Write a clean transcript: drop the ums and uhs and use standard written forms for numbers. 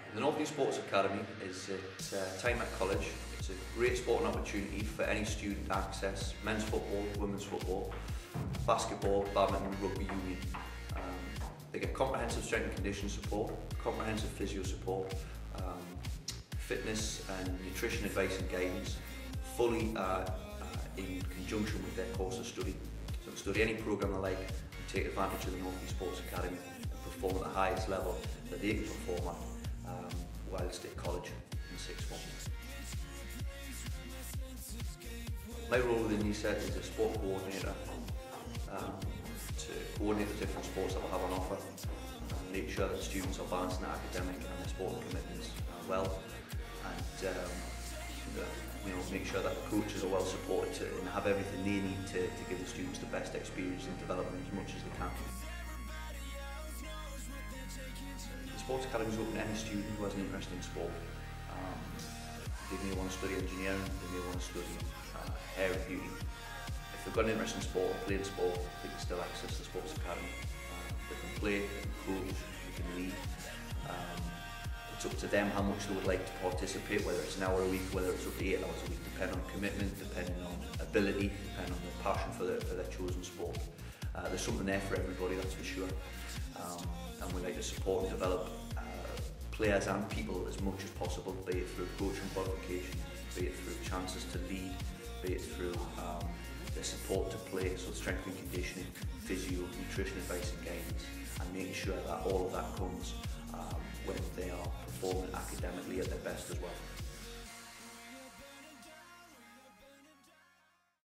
The North East Sports Academy is at Tynemouth College. It's a great sporting opportunity for any student to access men's football, women's football, basketball, badminton, rugby union. They get comprehensive strength and conditioning support, comprehensive physio support, fitness and nutrition advice and guidance, fully in conjunction with their course of study. So they can study any programme they like and take advantage of the North East Sports Academy and perform at the highest level that they can perform at whilst at college in sixth form. My role within NESA is a sport coordinator to coordinate the different sports that we have on offer and make sure that students are balancing their academic and their sporting commitments well, and make sure that the coaches are well supported and have everything they need to give the students the best experience and development as much as they can. The Sports Academy is open to any student who has an interest in sport. They may want to study engineering, they may want to study hair and beauty. If they've got an interest in sport and playing sport, they can still access the Sports Academy. They can play, they can coach, they can lead. It's up to them how much they would like to participate, whether it's an hour a week, whether it's up to 8 hours a week, depending on commitment, depending on ability, depending on their passion for their chosen sport. There's something there for everybody, that's for sure. And we like to support and develop players and people as much as possible, be it through coaching qualifications, be it through chances to lead, be it through the support to play, so strength and conditioning, physio, nutrition advice and guidance, and making sure that all of that comes when they are performing academically at their best as well.